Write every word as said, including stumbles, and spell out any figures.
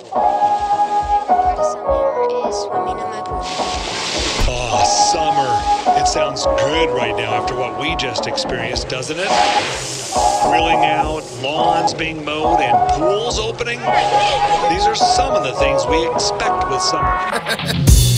Part of summer is swimming in my pool. Oh, summer. It sounds good right now after what we just experienced, doesn't it? Grilling out, lawns being mowed, and pools opening. These are some of the things we expect with summer.